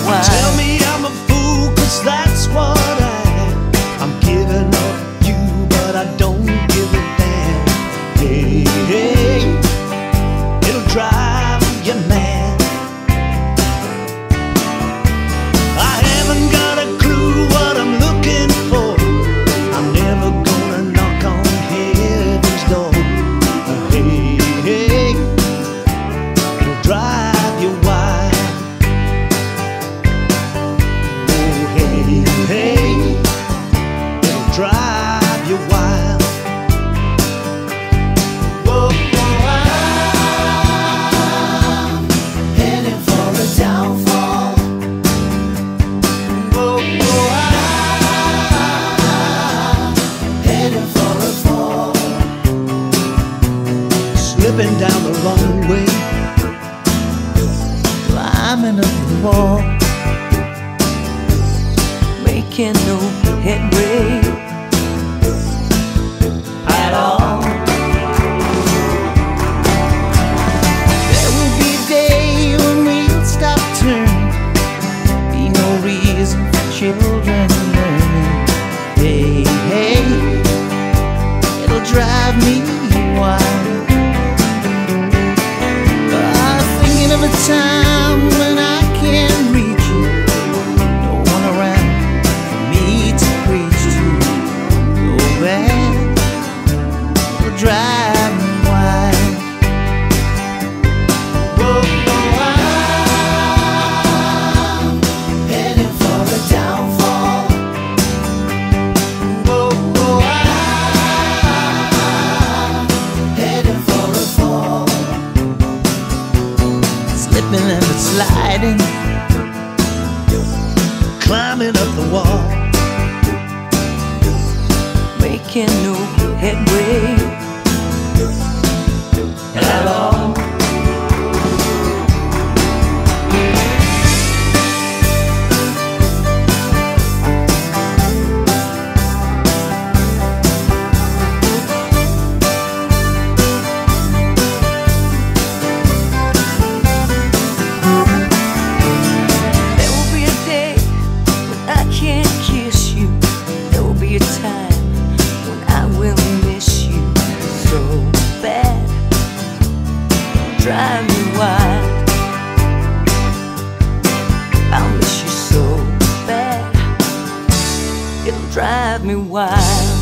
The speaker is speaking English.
wild. Tell me I'm a fool, 'cause that's what I am. I'm giving up you, but I don't give a damn. Hey, hey, it'll drive you mad. I haven't got a clue what I'm looking for. I'm never gonna knock on heaven's door. Hey, hey, it'll drive you wild. Oh, hey, hey, it'll drive you wild. Whoa, whoa, I'm heading for a downfall. Whoa, whoa, I'm heading for a fall. Slipping down the wrong way, climbing up the wall, Making no headway at all. there will be a day when we'll stop turning. Be no reason for children learning. Hey, hey, it'll drive me wild. Thinking of a time when I can't reach you, no one around for me to preach to. Go back, it'll drive me wild. Whoa, whoa, I'm heading for a downfall. Whoa, whoa, I'm heading for a fall. Slipping and sliding, climbing up the wall, Making no headway at all. There will be a day when I can't kiss you. There will be a time when I will miss you so bad. Drive me wild. I'll miss you so bad. It'll drive me wild.